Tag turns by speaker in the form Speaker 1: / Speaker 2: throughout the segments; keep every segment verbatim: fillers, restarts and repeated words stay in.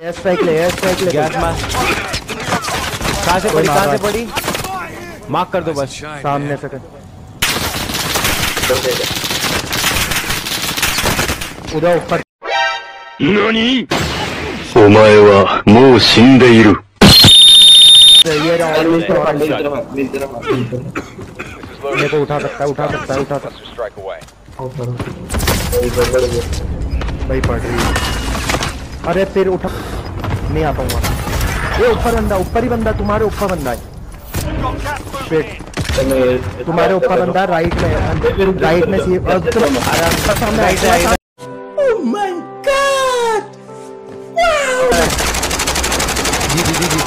Speaker 1: Air strike ले, air strike ले।
Speaker 2: Gas मार। कहाँ से पड़ी, कहाँ से पड़ी? मार्क कर दो बस।
Speaker 1: सामने से उधर ऊपर।
Speaker 3: नानी? お前はもう死んでいる。
Speaker 1: ये रहा ऑलवेज तो मेरे को उठा सकता है, उठा सकता है, उठा सकता है। भाई पड़ रही है। अरे फिर उठा नहीं आ पाऊंगा। ये ऊपर बंदा, ऊपर ही बंदा, तुम्हारे ऊपर बंदा है। तुम्हारे ऊपर बंदा राइट में, राइट में सी सामने right right. Oh my god,
Speaker 2: जी जी जी जी।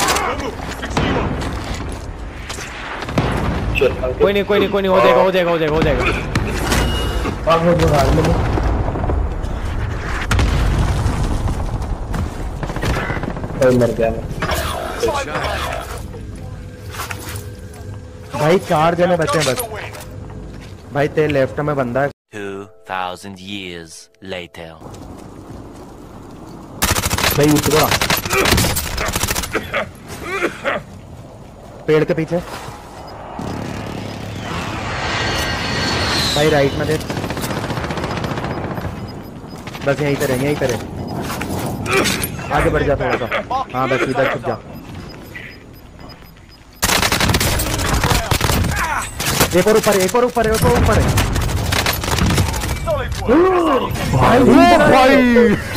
Speaker 2: कोई नहीं कोई नहीं कोई नहीं, हो जाएगा हो जाएगा हो जाएगा हो जाएगा।
Speaker 1: मर गया भाई। चार जने बचे हैं बस भाई। तेरे लेफ्ट में बंदा है।
Speaker 4: two thousand years later
Speaker 1: भाई उतरा पेड़ के पीछे भाई। राइट में देख, बस यहीं पे रहे, यहीं पे रहे। आगे बढ़ जा थोड़ा सा। हाँ बस इधर छुप जा। एक और ऊपर, एक और ऊपर, एक और ऊपर है भाई। भाई